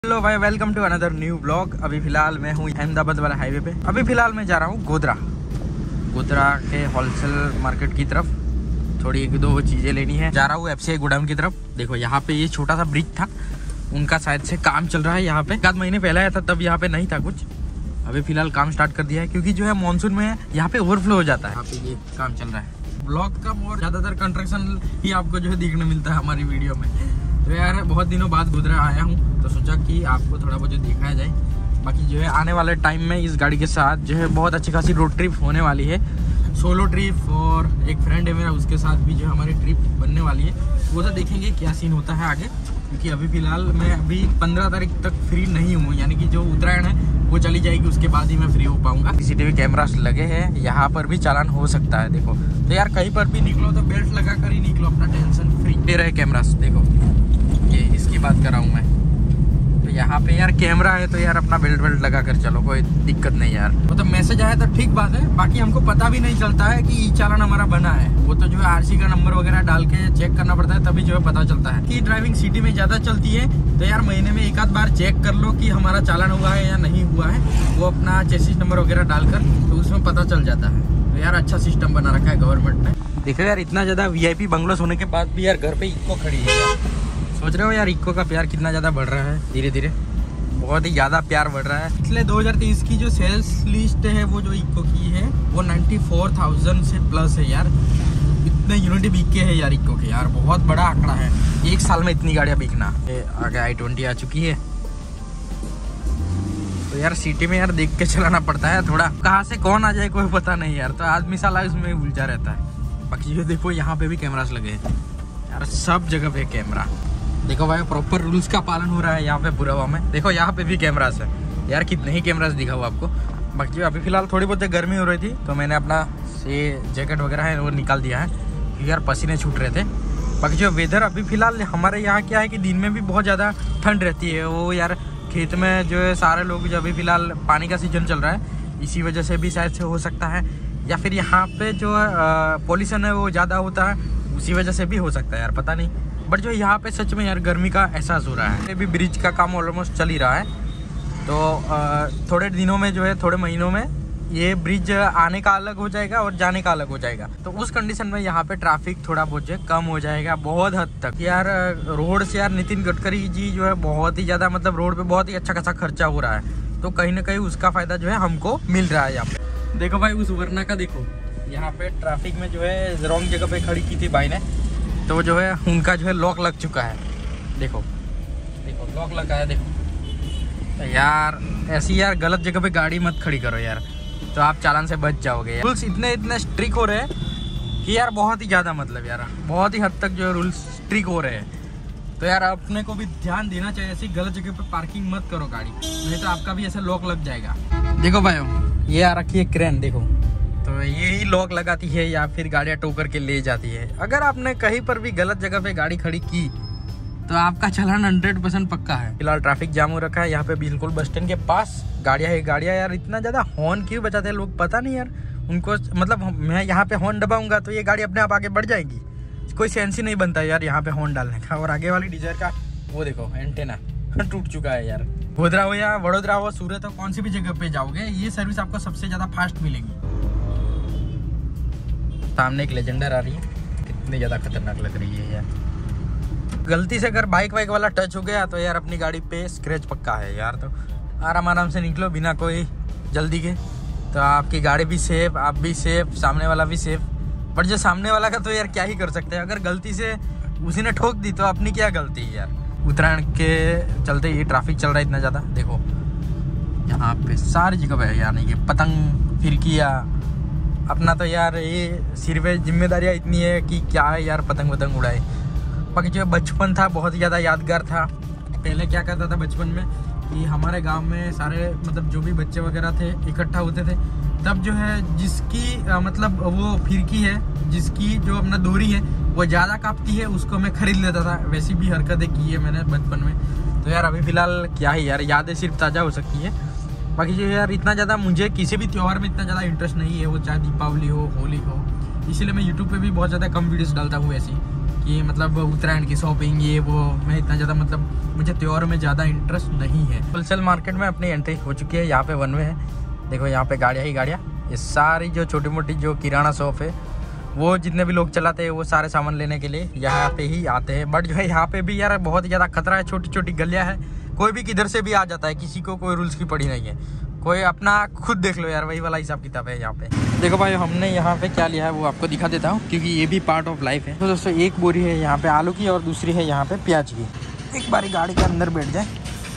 Hello भाई, welcome to another new vlog. अभी फिलहाल मैं हूँ अहमदाबाद वाला हाईवे पे। अभी फिलहाल मैं जा रहा हूँ गोधरा के होलसेल मार्केट की तरफ। थोड़ी एक दो चीज़ें लेनी है। जा रहा हूँ एफसीआई गोडाउन की तरफ। देखो यहाँ पे ये छोटा सा ब्रिज था, उनका शायद से काम चल रहा है यहाँ पे। 1 महीने पहले आया था तब यहाँ पे नहीं था कुछ। अभी फिलहाल काम स्टार्ट कर दिया है क्योंकि जो है मानसून में यहाँ पे ओवरफ्लो हो जाता है। यहाँ पे ये काम चल रहा है। ब्लॉग कम और ज़्यादातर कंस्ट्रक्शन ही आपको जो है देखने मिलता है हमारी वीडियो में। तो यार बहुत दिनों बाद गोधरा आया हूँ तो सोचा कि आपको थोड़ा बहुत दिखाया जाए। बाकी जो है आने वाले टाइम में इस गाड़ी के साथ जो है बहुत अच्छी खासी रोड ट्रिप होने वाली है। सोलो ट्रिप और एक फ्रेंड है मेरा, उसके साथ भी जो है हमारी ट्रिप बनने वाली है। वो तो देखेंगे क्या सीन होता है आगे, क्योंकि अभी फ़िलहाल मैं अभी 15 तारीख तक फ्री नहीं हूँ। यानी कि जो उत्तरायण है वो चली जाएगी, उसके बाद ही मैं फ्री हो पाऊँगा। CCTV कैमरास लगे हैं, यहाँ पर भी चालान हो सकता है। देखो तो यार कहीं पर भी निकलो तो बेल्ट लगा कर ही निकलो, अपना टेंशन फ्री। दे रहे कैमरास, देखो ये इसकी बात कर रहा हूँ मैं। तो यहाँ पे यार कैमरा है तो यार अपना बेल्ट लगा कर चलो, कोई दिक्कत नहीं यार। वो तो मैसेज आया तो ठीक बात है, बाकी हमको पता भी नहीं चलता है कि ई चालान हमारा बना है। वो तो जो है RC का नंबर वगैरह डाल के चेक करना पड़ता है, तभी जो है पता चलता है। कि ड्राइविंग सिटी में ज़्यादा चलती है तो यार महीने में एक आध बार चेक कर लो कि हमारा चालान हुआ है या नहीं हुआ है। वो अपना चेसिस नंबर वगैरह डालकर तो उसमें पता चल जाता है। तो यार अच्छा सिस्टम बना रखा है गवर्नमेंट ने। देखो यार इतना ज़्यादा VIP बंगलोस होने के बाद भी यार घर पे इको खड़ी है। सोच रहे हो यार इको का प्यार कितना ज़्यादा बढ़ रहा है, धीरे धीरे बहुत ही ज़्यादा प्यार बढ़ रहा है। पिछले 2023 की जो सेल्स लिस्ट है वो जो इको की है वो 94,000 से प्लस है यार। इतने यूनिट बिके हैं यार इको के, यार बहुत बड़ा आंकड़ा है। एक साल में इतनी गाड़ियाँ बिकना। आगे I-20 आ चुकी है तो यार सिटी में यार देख के चलाना पड़ता है थोड़ा, कहाँ से कौन आ जाए कोई पता नहीं यार। तो आदमी साला उसमें उलझा रहता है। बाकी ये देखो यहाँ पे भी कैमरास लगे हैं यार, सब जगह पे कैमरा। देखो भाई प्रॉपर रूल्स का पालन हो रहा है यहाँ पे बुरावा में। देखो यहाँ पे भी कैमरास है यार, कितने ही कैमरास दिखाऊँ आपको। बाकी अभी फिलहाल थोड़ी बहुत गर्मी हो रही थी तो मैंने अपना ये जैकेट वगैरह है वो निकाल दिया है क्योंकि यार पसीने छूट रहे थे। बाकी जो वेदर अभी फिलहाल हमारे यहाँ क्या है कि दिन में भी बहुत ज़्यादा ठंड रहती है। वो यार खेत में जो है सारे लोग जो अभी फिलहाल पानी का सीजन चल रहा है, इसी वजह से भी शायद से हो सकता है। या फिर यहाँ पे जो पॉल्यूशन है वो ज़्यादा होता है, उसी वजह से भी हो सकता है यार, पता नहीं। बट जो यहाँ पे सच में यार गर्मी का एहसास हो रहा है। अभी ब्रिज का काम ऑलमोस्ट चल ही रहा है तो थोड़े दिनों में जो है, थोड़े महीनों में ये ब्रिज आने का अलग हो जाएगा और जाने का अलग हो जाएगा। तो उस कंडीशन में यहाँ पे ट्रैफिक थोड़ा बहुत जो कम हो जाएगा बहुत हद तक। यार रोड से यार नितिन गडकरी जी जो है बहुत ही ज़्यादा मतलब रोड पे बहुत ही अच्छा खासा खर्चा हो रहा है, तो कहीं ना कहीं उसका फ़ायदा जो है हमको मिल रहा है यहाँ पे। देखो भाई उस वरना का देखो, यहाँ पे ट्रैफिक में जो है रॉन्ग जगह पे खड़ी की थी भाई ने, तो जो है उनका जो है लॉक लग चुका है। देखो देखो लॉक लगा है। देखो यार ऐसी यार गलत जगह पे गाड़ी मत खड़ी करो यार, तो आप चालान से बच जाओगे। रूल्स इतने स्ट्रिक्ट हो रहे हैं कि यार बहुत ही ज़्यादा मतलब यार बहुत ही हद तक जो रूल्स स्ट्रिक्ट हो रहे हैं। तो यार अपने को भी ध्यान देना चाहिए, ऐसी गलत जगह पे पार्किंग मत करो गाड़ी, नहीं तो आपका भी ऐसा लॉक लग जाएगा। देखो भाई ये आ रखी है क्रेन, देखो तो यही लॉक लगाती है या फिर गाड़ियाँ टो करके ले जाती है। अगर आपने कहीं पर भी गलत जगह पे गाड़ी खड़ी की तो आपका चालान 100% पक्का है। फिलहाल ट्रैफिक जाम हो रखा है यहाँ पे बिल्कुल बस स्टैंड के पास। गाड़ियाँ है गाड़ियाँ यार, इतना ज़्यादा हॉर्न क्यों बजाते हैं लोग पता नहीं यार उनको। मतलब मैं यहाँ पे हॉर्न दबाऊंगा तो ये गाड़ी अपने आप आगे बढ़ जाएगी, कोई सेंस ही नहीं बनता यार यहाँ पे हॉर्न डालने का। और आगे वाली डिजायर का वो देखो एंटेना टूट चुका है यार। गोधरा हो या वडोदरा हो, सूरत हो, कौन सी भी जगह पे जाओगे ये सर्विस आपको सबसे ज़्यादा फास्ट मिलेगी। सामने एक लेजेंडर आ रही है, कितनी ज़्यादा खतरनाक लग रही है यार। गलती से अगर बाइक वाला टच हो गया तो यार अपनी गाड़ी पे स्क्रैच पक्का है यार। तो आराम से निकलो बिना कोई जल्दी के, तो आपकी गाड़ी भी सेफ, आप भी सेफ, सामने वाला भी सेफ। बट जो सामने वाला का तो यार क्या ही कर सकते हैं, अगर गलती से उसी ने ठोक दी तो अपनी क्या गलती है यार। उत्तरायण के चलते ये ट्रैफिक चल रहा है इतना ज़्यादा। देखो यहाँ पे सारी जगह पे यार नहीं कि पतंग फिरकिया, अपना तो यार ये सिर पे जिम्मेदारियाँ इतनी है कि क्या है यार पतंग उड़ाए। बाकी जो बचपन था बहुत ही ज़्यादा यादगार था। पहले क्या करता था बचपन में कि हमारे गांव में सारे मतलब जो भी बच्चे वगैरह थे इकट्ठा होते थे, तब जो है जिसकी मतलब वो फिरकी है, जिसकी जो अपना डोरी है वो ज़्यादा कांपती है उसको मैं खरीद लेता था। वैसी भी हरकतें की है मैंने बचपन में। तो यार अभी फ़िलहाल क्या है यार, यादें सिर्फ ताज़ा हो सकती है। बाकी जो यार इतना ज़्यादा मुझे किसी भी त्यौहार में इतना ज़्यादा इंटरेस्ट नहीं है, वो चाहे दीपावली हो, होली हो। इसीलिए मैं यूट्यूब पे भी बहुत ज़्यादा कम वीडियोस डालता हूँ ऐसी। कि मतलब उत्तरायण की शॉपिंग ये वो, मैं इतना ज़्यादा मतलब मुझे त्योहार में ज़्यादा इंटरेस्ट नहीं है। होलसेल मार्केट में अपनी एंट्री हो चुकी है। यहाँ पे वन वे है, देखो यहाँ पे गाड़ियाँ ही गाड़ियाँ। ये सारी जो छोटी मोटी जो किराना शॉप है वो जितने भी लोग चलाते हैं वो सारे सामान लेने के लिए यहाँ पे ही आते हैं। बट जो है यहाँ पे भी यार बहुत ज़्यादा खतरा है, छोटी छोटी गलियाँ है, कोई भी किधर से भी आ जाता है, किसी को कोई रूल्स की पड़ी नहीं है। कोई अपना खुद देख लो यार, वही वाला हिसाब किताब है यहाँ पे। देखो भाई हमने यहाँ पे क्या लिया है वो आपको दिखा देता हूँ, क्योंकि ये भी पार्ट ऑफ लाइफ है। तो दोस्तों एक बोरी है यहाँ पे आलू की और दूसरी है यहाँ पे प्याज की। एक बारी गाड़ी के अंदर बैठ जाए।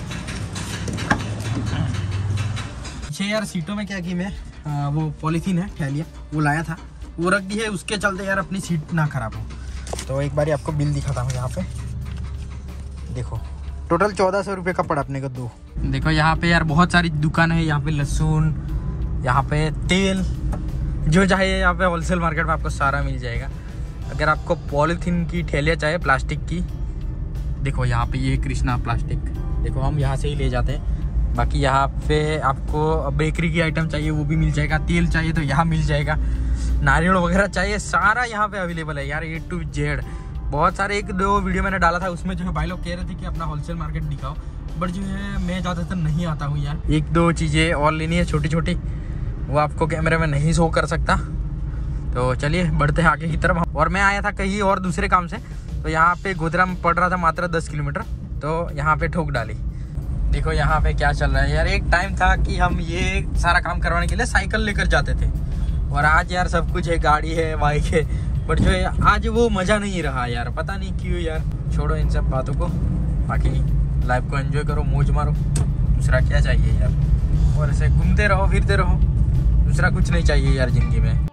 पीछे यार सीटों में क्या की मैं वो पॉलीथीन है थैलियाँ वो लाया था, वो रख दी है, उसके चलते यार अपनी सीट ना खराब हो। तो एक बारी आपको बिल दिखाता हूँ यहाँ पे, देखो टोटल 1400 रुपये का पड़ा अपने को दो। देखो यहाँ पे यार बहुत सारी दुकान है, यहाँ पे लहसुन, यहाँ पे तेल, जो चाहिए यहाँ पे होलसेल मार्केट में आपको सारा मिल जाएगा। अगर आपको पॉलीथीन की थैलियाँ चाहिए प्लास्टिक की, देखो यहाँ पे ये कृष्णा प्लास्टिक, देखो हम यहाँ से ही ले जाते हैं। बाकी यहाँ पे आपको बेकरी की आइटम चाहिए वो भी मिल जाएगा, तेल चाहिए तो यहाँ मिल जाएगा, नारियल वगैरह चाहिए सारा यहाँ पे अवेलेबल है यार, A to Z। बहुत सारे एक दो वीडियो मैंने डाला था, उसमें जो है भाई लोग कह रहे थे कि अपना होलसेल मार्केट दिखाओ, बट जो है मैं ज़्यादातर नहीं आता हूँ यार। एक दो चीज़ें और लेनी है छोटी छोटी, वो आपको कैमरे में नहीं शो कर सकता। तो चलिए बढ़ते हैं आगे की तरफ। और मैं आया था कहीं और दूसरे काम से, तो यहाँ पे गोधरा में पड़ रहा था मात्र 10 किलोमीटर, तो यहाँ पे ठोक डाली। देखो यहाँ पे क्या चल रहा है यार, एक टाइम था कि हम ये सारा काम करवाने के लिए साइकिल लेकर जाते थे, और आज यार सब कुछ है, गाड़ी है, बाइक है, बट जो है आज वो मज़ा नहीं रहा यार, पता नहीं क्यों यार। छोड़ो इन सब बातों को, बाकी लाइफ को एंजॉय करो, मौज मारो, दूसरा क्या चाहिए यार। और ऐसे घूमते रहो फिरते रहो, दूसरा कुछ नहीं चाहिए यार ज़िंदगी में।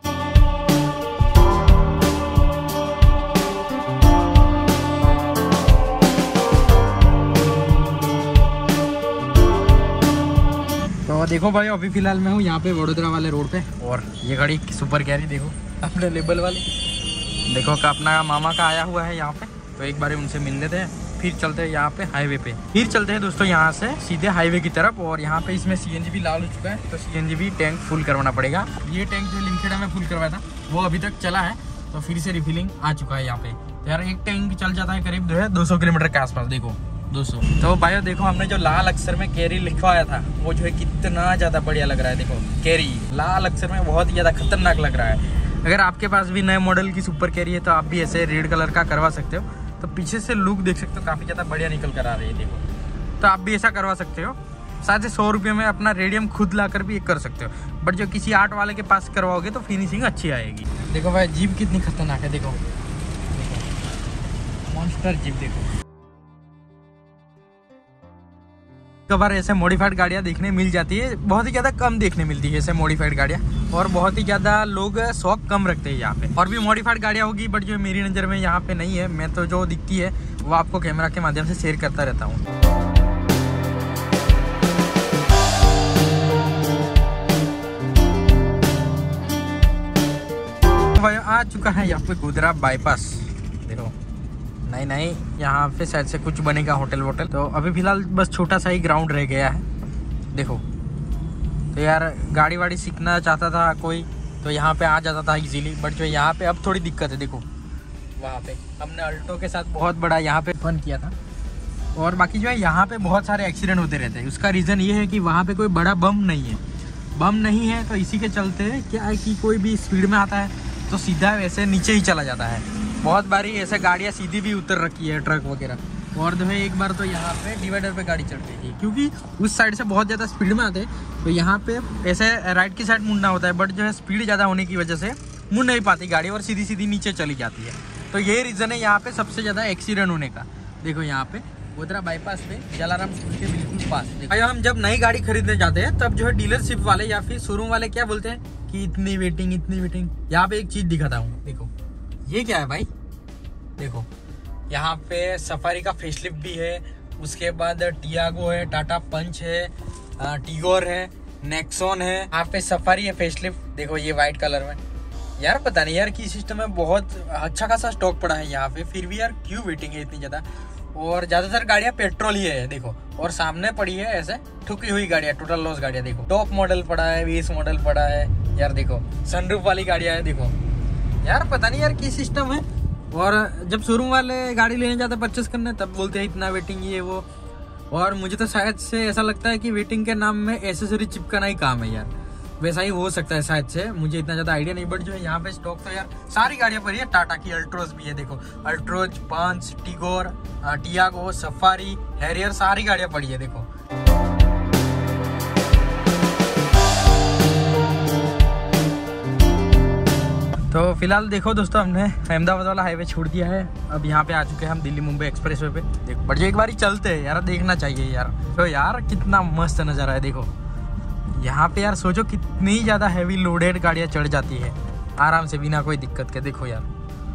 तो देखो भाई अभी फिलहाल मैं हूँ यहाँ पे वडोदरा वाले रोड पे, और ये गाड़ी सुपर कैरी देखो अपने लेबल वाली, देखो का अपना मामा का आया हुआ है यहाँ पे, तो एक बार उनसे मिल लेते हैं, फिर चलते हैं यहाँ पे हाईवे पे। फिर चलते हैं दोस्तों यहाँ से सीधे हाईवे की तरफ, और यहाँ पे इसमें CNG भी लाल हो चुका है, तो CNG भी टैंक फुल करवाना पड़ेगा। ये टैंक जो लिंकेडा में फुल करवाया था वो अभी तक चला है, तो फिर से रिफिलिंग आ चुका है यहाँ पे। तो यार एक टैंक चल जाता है करीब जो है 200 किलोमीटर के आसपास, देखो 200। तो भाई देखो हमने जो लाल अक्षर में कैरी लिखवाया था वो जो है कितना ज़्यादा बढ़िया लग रहा है। देखो कैरी लाल अक्षर में बहुत ही ज़्यादा खतरनाक लग रहा है। अगर आपके पास भी नए मॉडल की सुपर कैरी है तो आप भी ऐसे रेड कलर का करवा सकते हो, तो पीछे से लुक देख सकते हो काफ़ी ज़्यादा बढ़िया निकल कर आ रही है। देखो तो आप भी ऐसा करवा सकते हो, शायद 100 रुपये में अपना रेडियम खुद ला कर भी कर सकते हो, बट जो किसी आर्ट वाले के पास करवाओगे तो फिनिशिंग अच्छी आएगी। देखो भाई जीप कितनी खतरनाक है, देखो मॉन्स्टर जीप। देखो कभार ऐसे मॉडिफाइड गाड़ियाँ देखने मिल जाती है, बहुत ही ज़्यादा कम देखने मिलती है ऐसे मॉडिफाइड गाड़ियाँ, और बहुत ही ज़्यादा लोग शौक कम रखते हैं यहाँ पे। और भी मॉडिफाइड गाड़ियाँ होगी, बट जो मेरी नज़र में यहाँ पे नहीं है। मैं तो जो दिखती है वो आपको कैमरा के माध्यम से शेयर करता रहता हूँ। आ चुका है यहाँ पे गोधरा बाईपास। देखो नहीं यहाँ पे शायद से कुछ बनेगा होटल वोटल, तो अभी फिलहाल बस छोटा सा ही ग्राउंड रह गया है। देखो तो यार गाड़ी वाड़ी सीखना चाहता था कोई तो यहाँ पे आ जाता था इजीली, बट जो यहाँ पे अब थोड़ी दिक्कत है। देखो वहाँ पे हमने अल्टो के साथ बहुत बड़ा यहाँ पे फन किया था, और बाकी जो है यहाँ पे बहुत सारे एक्सीडेंट होते रहते हैं। उसका रीज़न ये है कि वहाँ पे कोई बड़ा बम नहीं है, तो इसी के चलते क्या है कि कोई भी स्पीड में आता है तो सीधा वैसे नीचे ही चला जाता है। बहुत बारी ऐसे गाड़ियाँ सीधी भी उतर रखी है, ट्रक वगैरह। और जो है एक बार तो यहाँ पे डिवाइडर पे गाड़ी चढ़ गई थी, क्योंकि उस साइड से बहुत ज़्यादा स्पीड में आते हैं, तो यहाँ पे ऐसे राइट की साइड मुड़ना होता है, बट जो है स्पीड ज़्यादा होने की वजह से मुड़ नहीं पाती गाड़ी और सीधी सीधी नीचे चली जाती है। तो ये रीज़न है यहाँ पे सबसे ज़्यादा एक्सीडेंट होने का। देखो यहाँ पे गोधरा बाईपास पे जलाराम स्कूल के बिल्कुल पास। देखो हम जब नई गाड़ी खरीदने जाते हैं तब जो है डीलरशिप वाले या फिर शोरूम वाले क्या बोलते हैं कि इतनी वेटिंग। यहाँ पे एक चीज़ दिखाता हूँ, देखो ये क्या है भाई। देखो यहाँ पे सफारी का फेसलिफ्ट भी है, उसके बाद टियागो है, टाटा पंच है, टिगोर है, नेक्सॉन है, यहाँ पे सफारी है फेसलिफ्ट। देखो ये वाइट कलर में। यार पता नहीं यार की सिस्टम में बहुत अच्छा खासा स्टॉक पड़ा है यहाँ पे, फिर भी यार क्यों वेटिंग है इतनी ज़्यादा। और ज़्यादातर गाड़ियाँ पेट्रोल ही है। देखो और सामने पड़ी है ऐसे ठुकी हुई गाड़ियाँ, टोटल लॉस गाड़ियाँ। देखो टॉप मॉडल पड़ा है, 20 मॉडल पड़ा है यार। देखो सनरूफ वाली गाड़ियाँ है। देखो यार पता नहीं यार की सिस्टम है, और जब शोरूम वाले गाड़ी लेने जाते परचेस करने तब बोलते हैं इतना वेटिंग ये वो। और मुझे तो शायद से ऐसा लगता है कि वेटिंग के नाम में एसेसरी चिपकाना ही काम है यार। वैसा ही हो सकता है शायद से, मुझे इतना ज़्यादा आइडिया नहीं। बट जो है यहाँ पे स्टॉक तो यार सारी गाड़ियाँ पड़ी है। टाटा की अल्ट्रोज भी है, देखो Altroz, Punch, Tigor, Tiago, Safari, Harrier, सारी गाड़ियाँ पड़ी है देखो। तो फिलहाल देखो दोस्तों, हमने अहमदाबाद वाला हाईवे छोड़ दिया है। अब यहाँ पे आ चुके हैं हम दिल्ली मुंबई एक्सप्रेसवे पे। देखो बट जो एक बार चलते हैं यार, देखना चाहिए यार। तो यार कितना मस्त नज़ारा है देखो यहाँ पे यार। सोचो कितनी ज़्यादा हैवी लोडेड गाड़ियाँ चढ़ जाती है आराम से बिना कोई दिक्कत के। देखो यार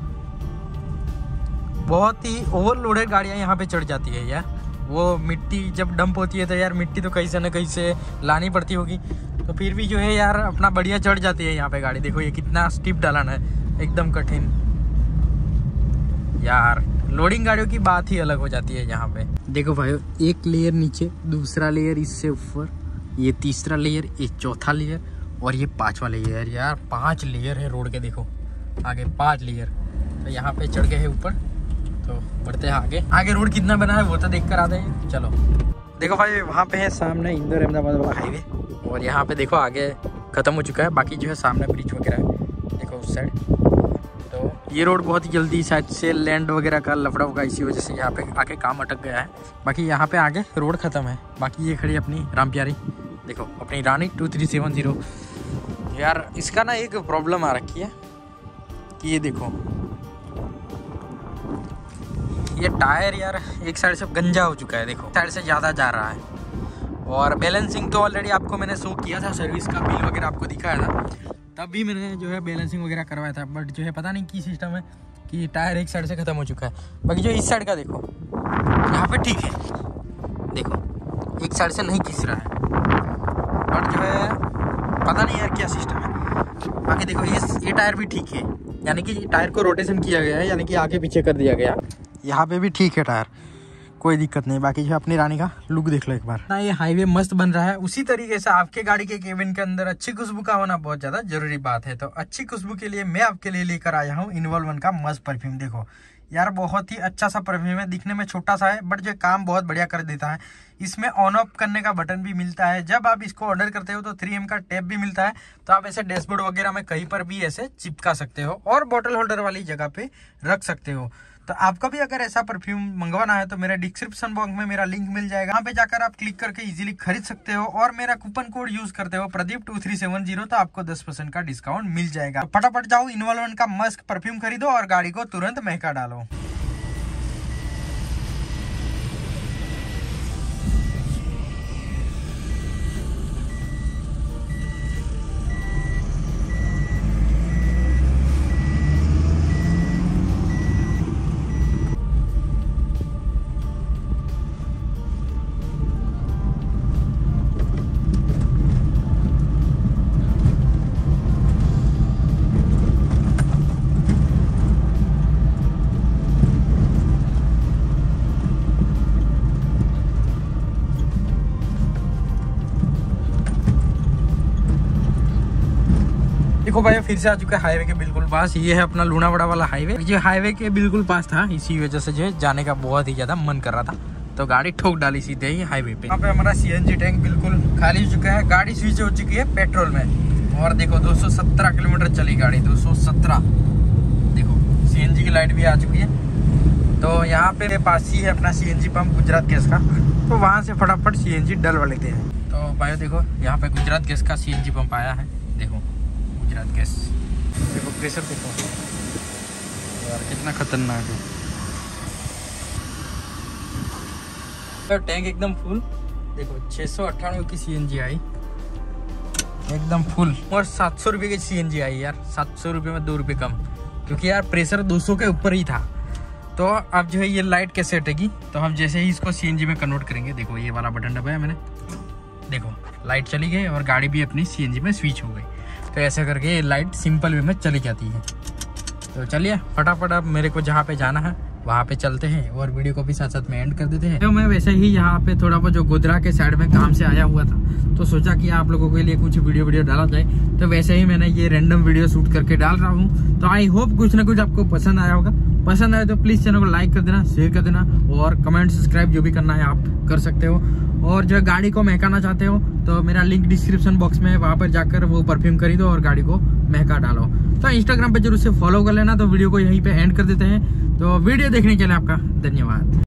बहुत ही ओवरलोडेड गाड़ियाँ यहाँ पे चढ़ जाती है यार। वो मिट्टी जब डंप होती है तो यार मिट्टी तो कहीं से न कहीं से लानी पड़ती होगी, तो फिर भी जो है यार अपना बढ़िया चढ़ जाती है यहाँ पे गाड़ी। देखो ये कितना स्टीप ढलान है, एकदम कठिन यार। लोडिंग गाड़ियों की बात ही अलग हो जाती है यहाँ पे। देखो भाई, एक लेयर नीचे, दूसरा लेयर इससे ऊपर, ये तीसरा लेयर, ये चौथा लेयर और ये पांचवा लेयर। यार 5 लेयर है रोड के। देखो आगे 5 लेयर। तो यहाँ पे चढ़ गए हैं ऊपर, तो बढ़ते हैं आगे। आगे रोड कितना बना है वो तो देख कर आते हैं, चलो। देखो भाई वहाँ पे है सामने इंदौर अहमदाबाद वाला हाईवे, और यहाँ पे देखो आगे ख़त्म हो चुका है। बाकी जो है सामने ब्रिज वगैरह है, देखो उस साइड। तो ये रोड बहुत ही जल्दी शायद से लैंड वगैरह का लफड़ा होगा, इसी वजह से यहाँ पे आके काम अटक गया है। बाकी यहाँ पे आगे रोड ख़त्म है। बाकी ये खड़ी अपनी राम प्यारी, देखो अपनी रानी 2370। यार इसका ना एक प्रॉब्लम आ रखी है कि ये देखो ये टायर यार एक साइड से गंजा हो चुका है, देखो साइड से ज़्यादा जा रहा है। और बैलेंसिंग तो ऑलरेडी आपको मैंने शो किया था, सर्विस का बिल वगैरह आपको दिखाया था, तब भी मैंने जो है बैलेंसिंग वगैरह करवाया था। बट जो है पता नहीं की सिस्टम है कि टायर एक साइड से ख़त्म हो चुका है। बाकी जो इस साइड का देखो यहाँ पे ठीक है, देखो एक साइड से नहीं खींच रहा है। बट जो है पता नहीं यार क्या सिस्टम है। बाकी देखो ये टायर भी ठीक है, यानी कि टायर को रोटेशन किया गया है, यानी कि आगे पीछे कर दिया गया। यहाँ पे भी ठीक है टायर, कोई दिक्कत नहीं। बाकी जो अपनी रानी का लुक देख लो एक बार ना। ये हाईवे मस्त बन रहा है। उसी तरीके से आपके गाड़ी के केबिन के अंदर अच्छी खुशबू का होना बहुत ज्यादा जरूरी बात है। तो अच्छी खुशबू के लिए मैं आपके लिए लेकर आया हूँ इनवॉल्व का मस्त परफ्यूम। देखो यार बहुत ही अच्छा सा परफ्यूम है, दिखने में छोटा सा है बट जो काम बहुत बढ़िया कर देता है। इसमें ऑन ऑफ करने का बटन भी मिलता है। जब आप इसको ऑर्डर करते हो तो 3M का टेप भी मिलता है, तो आप ऐसे डैशबोर्ड वगैरह में कहीं पर भी ऐसे चिपका सकते हो और बॉटल होल्डर वाली जगह पे रख सकते हो। तो आपका भी अगर ऐसा परफ्यूम मंगवाना है तो मेरे डिस्क्रिप्शन बॉक्स में मेरा लिंक मिल जाएगा, वहाँ पे जाकर आप क्लिक करके इजीली खरीद सकते हो। और मेरा कूपन कोड यूज करते हो प्रदीप 2370, तो आपको 10% का डिस्काउंट मिल जाएगा। तो फटाफट जाओ इनवॉल्व का मस्त परफ्यूम खरीदो और गाड़ी को तुरंत महका डालो। देखो भाई फिर से आ चुका है हाईवे के बिल्कुल पास। ये है अपना लूणावाड़ा वाला हाईवे। जो हाईवे के बिल्कुल पास था, इसी वजह से जो है जाने का बहुत ही ज्यादा मन कर रहा था, तो गाड़ी ठोक डाली सीधे ही हाईवे पे। यहाँ पे हमारा CNG टैंक बिल्कुल खाली हो चुका है। गाड़ी स्विच हो चुकी है पेट्रोल में। और देखो 217 किलोमीटर चली गाड़ी, 217। देखो CNG की लाइट भी आ चुकी है। तो यहाँ पे पास ही है अपना CNG पंप गुजरात गैस का, तो वहाँ से फटाफट CNG डलवा लेते हैं। तो भाई देखो यहाँ पे गुजरात गैस का CNG पंप आया है। देखो गुजरात गैस, देखो प्रेशर देखो यार कितना खतरनाक है। तो टैंक एकदम फुल। देखो 698 की CNG आई एकदम फुल, और 700 रुपये की CNG आई यार। 700 रुपये में 2 रुपये कम, क्योंकि यार प्रेशर 200 के ऊपर ही था। तो अब जो है ये लाइट कैसे हटेगी, तो हम जैसे ही इसको CNG में कन्वर्ट करेंगे, देखो ये वाला बटन दबाया मैंने, देखो लाइट चली गई और गाड़ी भी अपनी CNG में स्विच हो गई। तो ऐसे करके ये लाइट सिंपल वे में चली जाती है। तो चलिए फटाफट अब मेरे को जहाँ पे जाना है वहाँ पे चलते हैं, और वीडियो को भी साथ साथ में एंड कर देते हैं। तो मैं वैसे ही यहाँ पे थोड़ा बहुत जो गोधरा के साइड में काम से आया हुआ था, तो सोचा कि आप लोगों के लिए कुछ वीडियो डाला जाए। तो वैसे ही मैंने ये रैंडम वीडियो शूट करके डाल रहा हूँ। तो आई होप कुछ ना कुछ आपको पसंद आया होगा। पसंद आए तो प्लीज चैनल को लाइक कर देना, शेयर कर देना और कमेंट सब्सक्राइब जो भी करना है आप कर सकते हो। और जो गाड़ी को महकाना चाहते हो तो मेरा लिंक डिस्क्रिप्शन बॉक्स में है, वहां पर जाकर वो परफ्यूम खरीदो और गाड़ी को महका डालो। तो इंस्टाग्राम पे जरूर से फॉलो कर लेना। तो वीडियो को यहीं पे एंड कर देते हैं। तो वीडियो देखने के लिए आपका धन्यवाद।